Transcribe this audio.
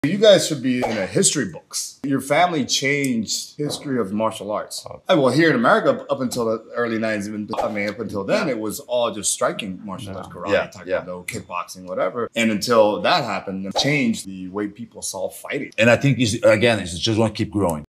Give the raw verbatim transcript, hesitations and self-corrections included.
You guys should be in a history books. Your family changed history of martial arts. Well, here in America, up until the early nineties, I mean, up until then, it was all just striking martial arts, karate, yeah, taekwondo, yeah. kickboxing, whatever. And until that happened, it changed the way people saw fighting. And I think, it's, again, it's just want to keep growing.